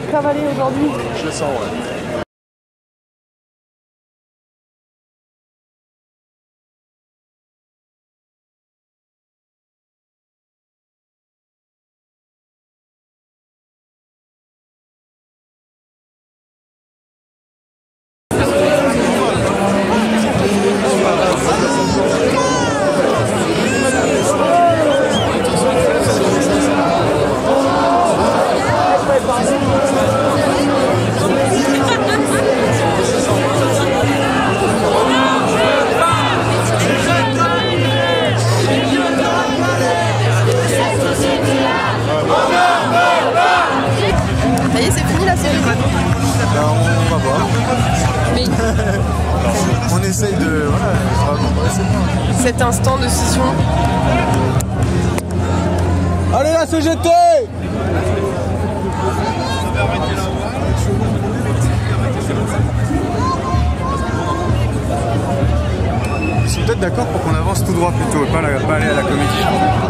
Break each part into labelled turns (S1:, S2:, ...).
S1: va te cavaler aujourd'hui?
S2: Je le sens, ouais.
S1: Ça y est, c'est fini la série.
S3: On va voir.
S1: Mais
S3: On essaye de... Voilà,
S1: cet instant de scission.
S3: allez la CGT! Ils sont peut-être d'accord pour qu'on avance tout droit plutôt, pas aller à la comédie.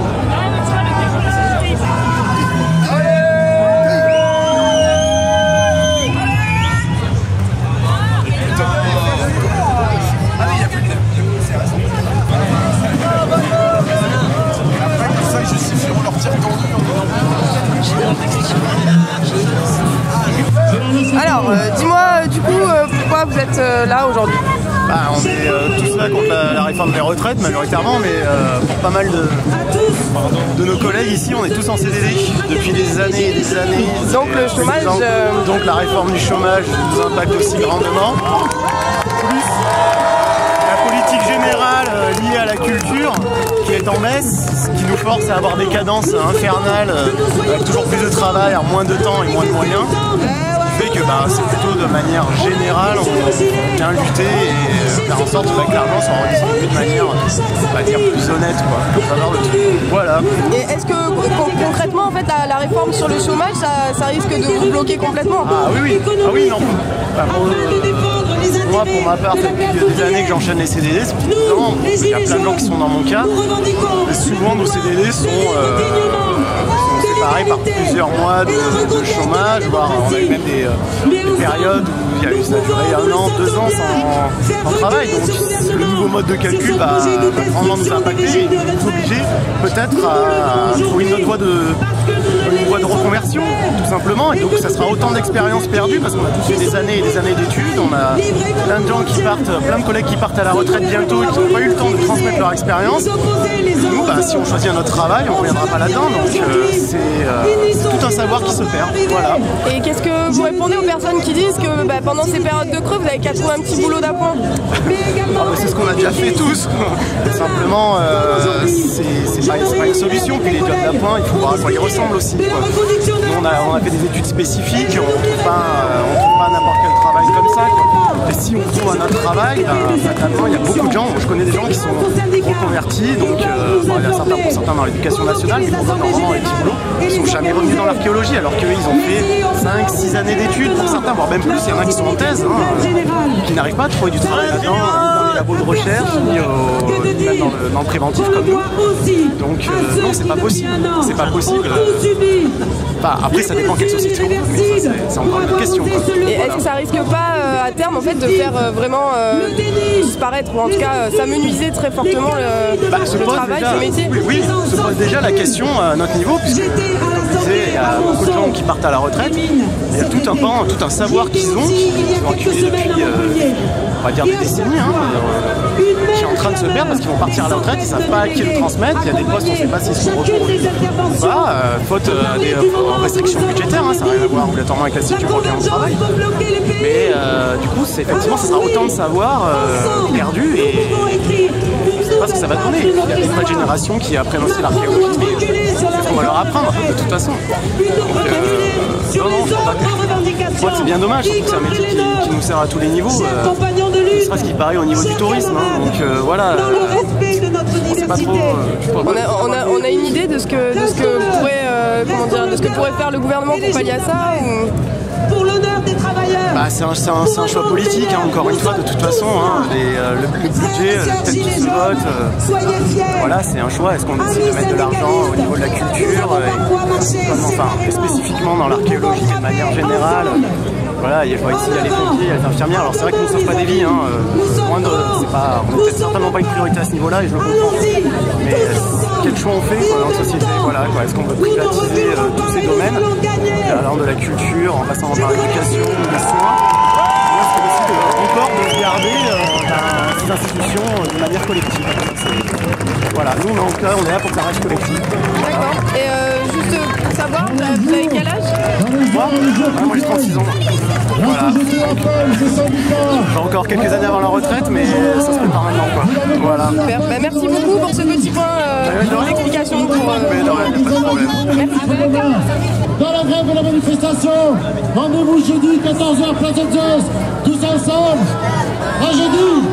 S1: Alors, dis-moi du coup pourquoi vous êtes là aujourd'hui?
S2: On est tous là contre la réforme des retraites majoritairement, mais pour pas mal de nos collègues ici, on est tous en CDD depuis des années et des années.
S1: Donc le chômage...
S2: Donc la réforme du chômage nous impacte aussi grandement. Plus la politique générale liée à la culture qui est en baisse, ce qui nous force à avoir des cadences infernales, avec toujours plus de travail, en moins de temps et moins de moyens. Que c'est plutôt de manière générale, on vient lutter et faire en sorte que l'argent soit redistribué de manière, on va dire, plus honnête, quoi. Voilà.
S1: Et est-ce que concrètement, en fait, la réforme sur le chômage, ça risque de vous bloquer complètement?
S2: Ah oui, non. Moi, pour ma part, ça fait des années que j'enchaîne les CDD, c'est évident. Il y a plein de gens qui sont dans mon cas. Et souvent, nos CDD sont séparés par plusieurs mois de chômage, voire on a eu même des périodes où ça a duré 1 an, 2 ans sans travail. Donc le nouveau mode de calcul va vraiment nous impacter et nous obliger peut-être à trouver une autre voie de reconversion, tout simplement. Et donc ça sera autant d'expériences perdues parce qu'on a tous fait des années et des années d'études. On a plein de gens qui partent, plein de collègues qui partent à la retraite bientôt et qui n'ont pas eu le temps de transmettre leur expérience. Nous, si on choisit un autre travail, on ne reviendra pas là-dedans. Donc c'est tout un savoir qui se perd. Voilà.
S1: Et qu'est-ce que vous répondez aux personnes qui disent que pendant ces périodes de creux, vous avez qu'à trouver un petit boulot d'appoint?
S2: C'est ce qu'on a déjà fait tous. Simplement, c'est pas une solution. Puis les jobs d'appoint, il faut voir à quoi ils ressemblent aussi. Nous, on a fait des études spécifiques, on ne trouve pas n'importe quel travail comme ça. Et si on trouve un autre travail, fatalement, il y a beaucoup de gens, je connais des gens qui sont reconvertis, donc il y a certains dans l'éducation nationale, mais pour d'autres dans les petits boulots, ils ne sont jamais revenus dans l'archéologie, alors qu'eux, ils ont fait 5-6 années d'études pour certains, voire même plus. Il y en a qui sont en thèse, qui n'arrivent pas à trouver du travail là-dedans, ni dans les labos de recherche, ni dans le préventif comme nous. Donc non, c'est pas possible. C'est pas possible. Après, ça dépend quelle société on veut, mais c'est encore une autre question.
S1: Et est-ce que ça risque pas à terme en fait de faire vraiment disparaître, ou en tout cas s'amenuiser très fortement le travail, le métier?
S2: Oui, se pose déjà la question à notre niveau, puisque il y a beaucoup de gens qui partent à la retraite, il y a tout un pan, tout un savoir qu'ils ont accumulé depuis, on va dire, des décennies, qui est en train de se perdre parce qu'ils vont partir à la retraite, ils ne savent pas à qui le transmettre, il y a des postes, on ne sait pas s'ils seront reconduits ou pas, faute des restrictions budgétaires, ça n'a rien à voir obligatoirement avec la situation pour lequel on travaille. Mais du coup, effectivement, ça sera autant de savoir perdu et on ne sait pas ce que ça va donner. Il y a des nouvelles générations qui apprennent aussi l'archéologie, mais on va leur apprendre de toute façon. Donc, non, je crois que c'est bien dommage, surtout que c'est un métier qui nous sert à tous les niveaux. Ce sera ce qui paraît au niveau du tourisme, donc voilà. On sait pas trop.
S1: On a une idée de ce que pourrait, de ce que pourrait faire le gouvernement pour pallier à ça ou...
S4: pour l'honneur des travailleurs.
S2: Bah, c'est un choix politique, hein, encore une fois, de toute façon. Hein, le budget, tel qu'il se vote, voilà, c'est un choix. Est-ce qu'on décide de mettre de l'argent au niveau de la culture et spécifiquement dans l'archéologie de manière générale? Voilà, il y a ici, il y a les pompiers, il y a les infirmières. Alors c'est vrai qu'ils ne sauvent pas des vies, hein, on n'est peut-être certainement pas une priorité à ce niveau-là, et je le comprends. Mais quel choix on fait dans la société? Voilà, est-ce qu'on veut privatiser tous ces domaines, allant de la culture, en passant par l'éducation, les soins? Est-ce qu'on décide encore de garder ces institutions de manière collective? Voilà, nous en tout cas, on est là pour que ça reste collectif.
S1: D'accord. Et juste pour savoir, vous avez quel âge?
S2: Moi j'ai 36 ans. Voilà. J'ai encore quelques années avant la retraite, mais ça se prépare maintenant, quoi. Voilà.
S1: Super. Bah, merci beaucoup pour ce petit point d'explication.
S2: Pas de problème.
S1: Merci.
S5: Dans la grève de la manifestation, rendez-vous jeudi 14h, place de Zeus, tous ensemble, à jeudi.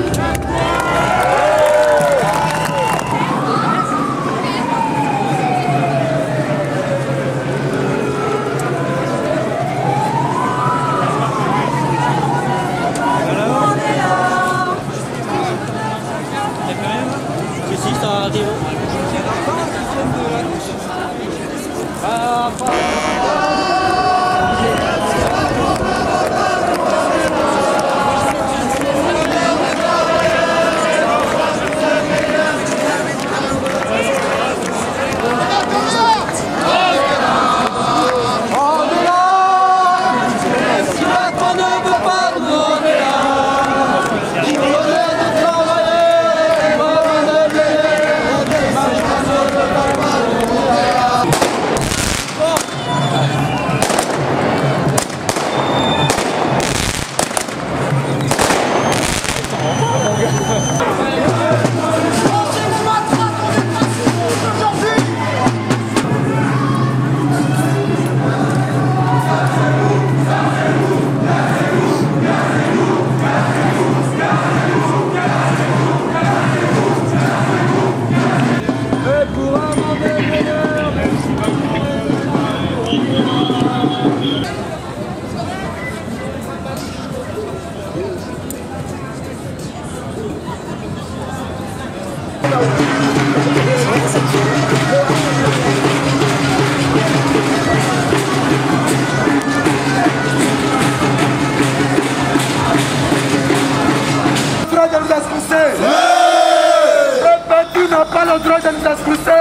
S6: n'a pas le droit de nous expulser.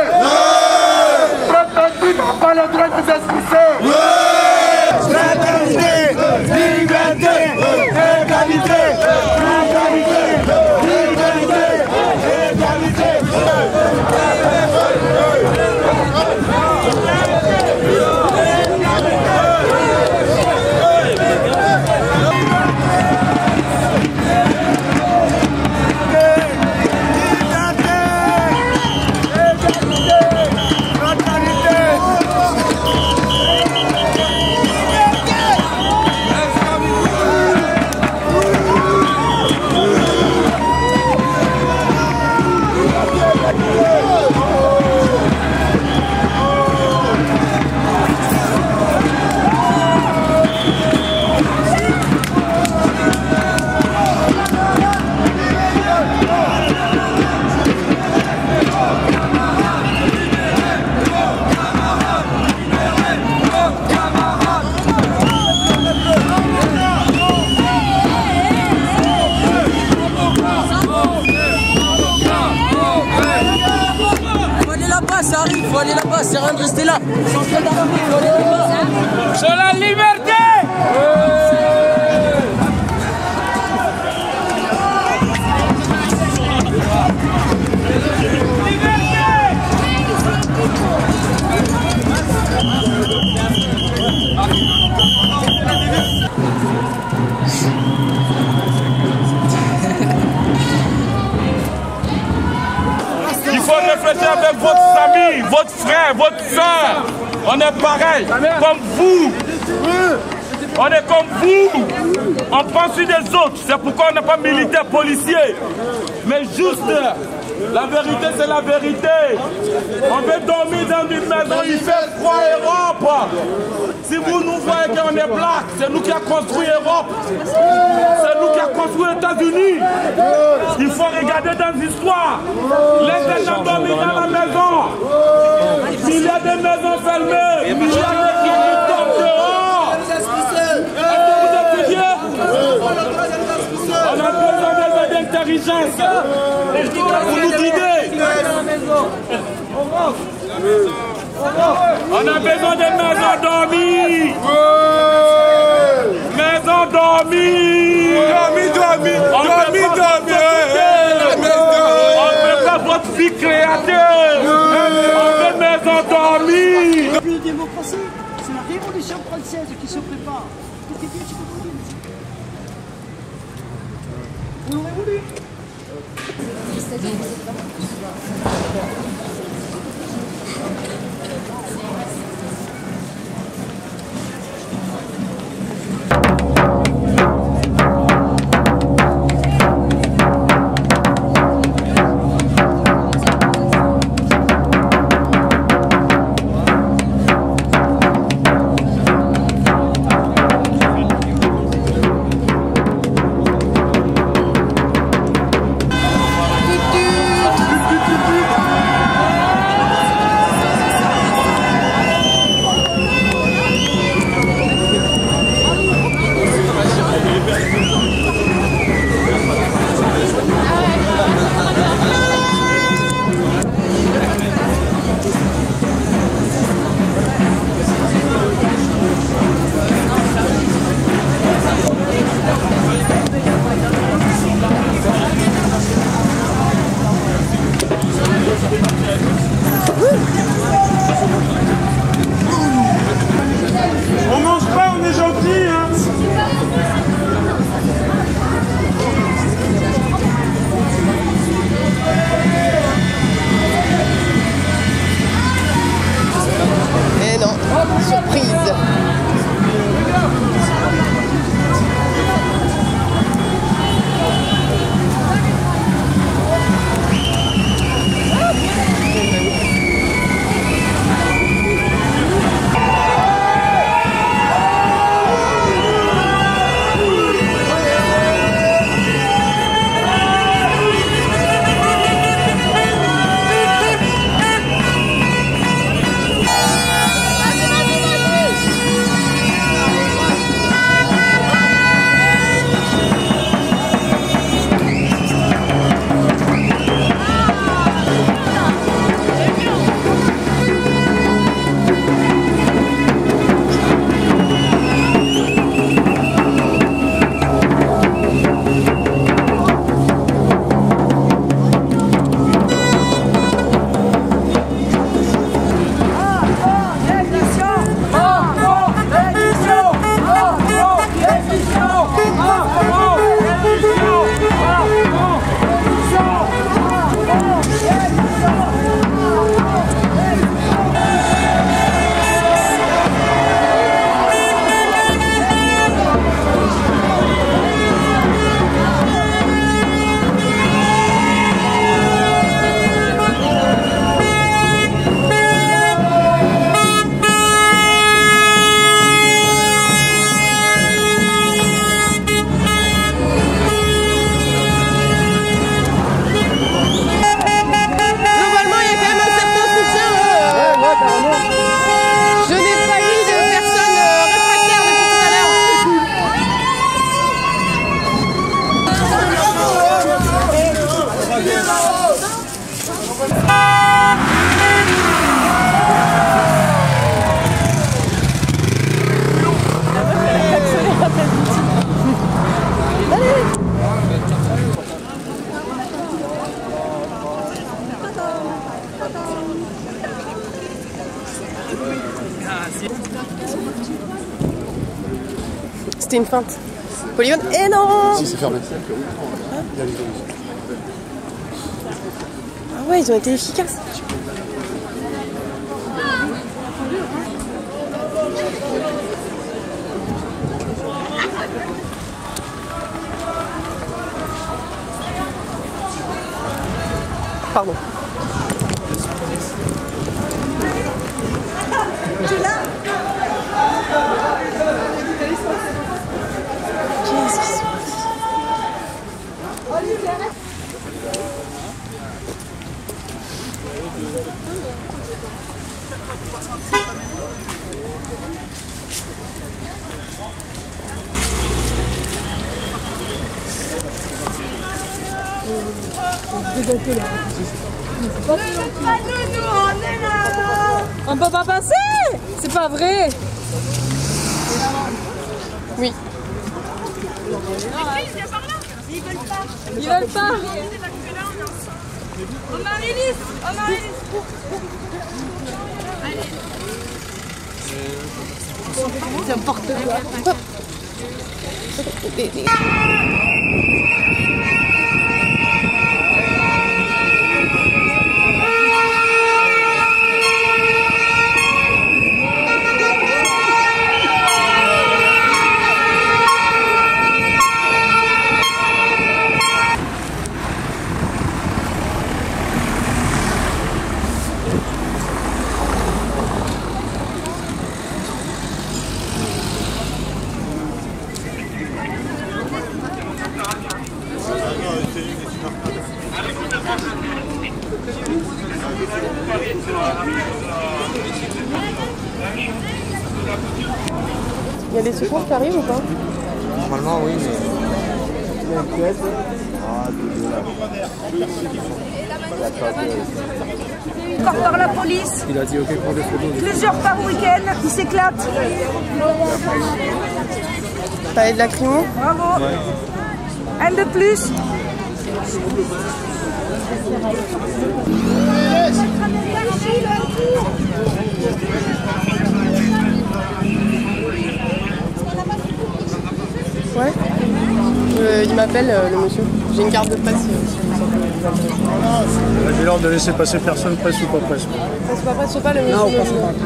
S6: Prétendus n'a pas le droit de nous expulser. Fraternité, liberté, égalité, fraternité, liberté, égalité.
S7: Ça arrive, faut aller là-bas, c'est rien de rester là. Sur la liberté.
S8: Il faut réfléchir avec votre famille, votre frère, votre soeur. On est pareil, comme vous. On est comme vous. On prend sur des autres. C'est pourquoi on n'est pas militaire, policier. Mais juste, la vérité, c'est la vérité. On veut dormir dans une maison, il fait froid Europe. Si vous nous voyez qu'on est black, c'est nous qui avons construit Europe. C'est nous qui avons construit les États-Unis. Il faut regarder dans l'histoire. Les gens dorment dans la maison. Milliards de maisons fermées. Milliards de gens tombent dehors. Est-ce que vous étudiez? On a besoin d'intelligence. Vous nous guidez. On a besoin de maisons dormies. Maisons dormies. On ne veut pas votre vie créateur. On veut maisons dormies.
S4: La démocratie, c'est la révolution française qui se prépare. Vous l'aurez voulu.
S8: On mange pas, on est gentil, hein.
S1: Eh non, surprise. C'était une feinte. Polygone. Eh non!
S3: Si c'est fermé.
S1: Ah ouais, ils ont été efficaces. Pardon.
S9: On peut pas passer. C'est pas vrai.
S1: Oui.
S9: Ils veulent pas.
S1: C'est n'importe quoi. Il y a des secours qui arrivent ou pas?
S2: Normalement, oui, mais...
S4: Encore par la police.
S2: Il a dit ok pour des photos.
S4: Plusieurs par week-end qui s'éclatent.
S1: T'as de lacrymo?
S4: Bravo. Ouais. Un de plus.
S1: Ouais. Il m'appelle le monsieur. J'ai une carte de presse.
S3: J'ai l'ordre de laisser passer personne, presse ou pas presse.
S1: Presse ou pas presse ou pas le monsieur?
S3: Non, passe pas.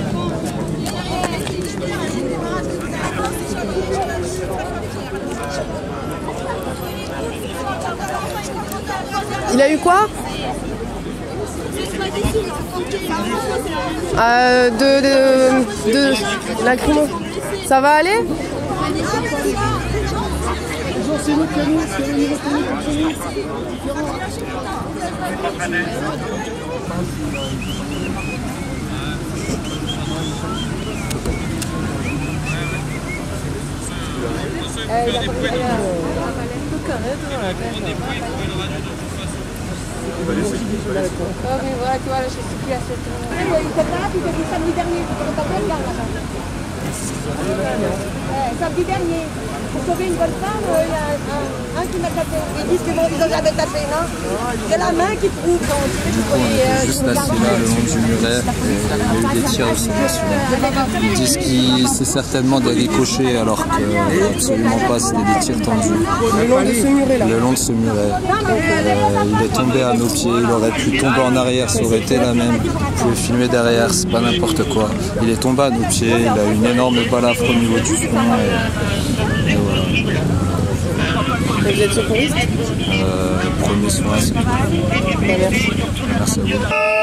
S1: Il a eu quoi? De lacrymo. Ça va aller?
S5: C'est nous, c'est nous, c'est le niveau technique, c'est nous.
S4: Samedi dernier, pour sauver une bonne femme, il y a un qui m'a tapé. Ils disent qu'ils ont jamais tapé, non? C'est la main qui prouve.
S10: On est juste assis là, le long du muret, et il y a eu des tirs aussi dessus. Ils disent que c'est certainement des ricochets, alors que absolument pas, c'était des tirs tendus.
S1: Le long de ce muret là.
S10: Le long de ce muret. Il est tombé à nos pieds, il aurait pu tomber en arrière, ça aurait été la même. Vous pouvez filmer derrière, c'est pas n'importe quoi. Il est tombé à nos pieds, il a eu une énorme balafre au niveau du front. Et voilà.
S1: Et vous êtes secouriste?
S10: Premier soin, c'est tout.
S1: Merci.
S10: Merci à vous.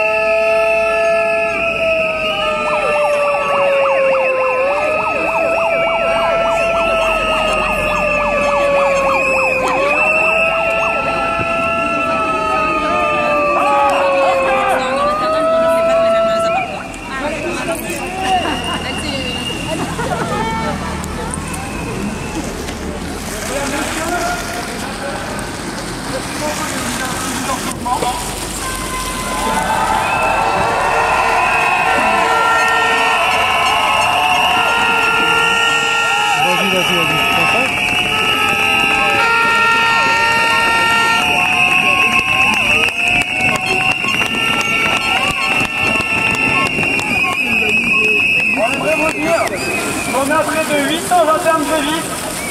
S6: On a près de 800 internes grévistes.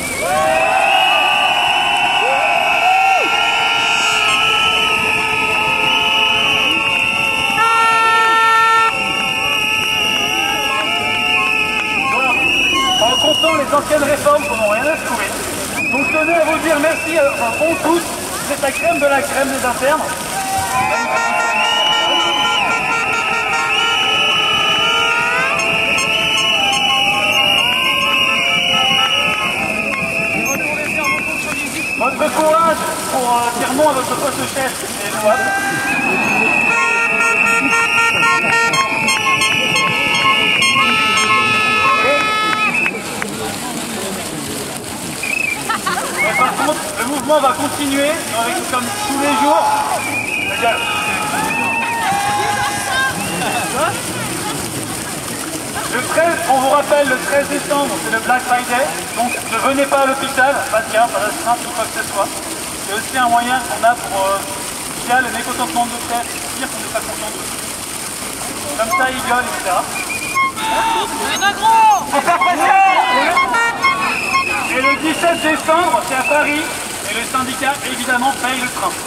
S6: En comptant les anciennes réformes qui n'ont rien à trouver. Donc tenez à vous dire merci, on tous, c'est la crème de la crème des internes. non à votre poste de chef, c'est louable. Et par contre, le mouvement va continuer, comme tous les jours. Regarde. Le 13, on vous rappelle, le 13 décembre, c'est le Black Friday, donc ne venez pas à l'hôpital, pas de cas, pas d'astreinte ou quoi que ce soit. C'est aussi un moyen qu'on a pour, via le mécontentement de nos chefs, dire qu'on n'est pas content d'eux. Comme ça, ils gueulent, etc. Faut faire pression. Et le 17 décembre, c'est à Paris, et le syndicat, évidemment, paye le train.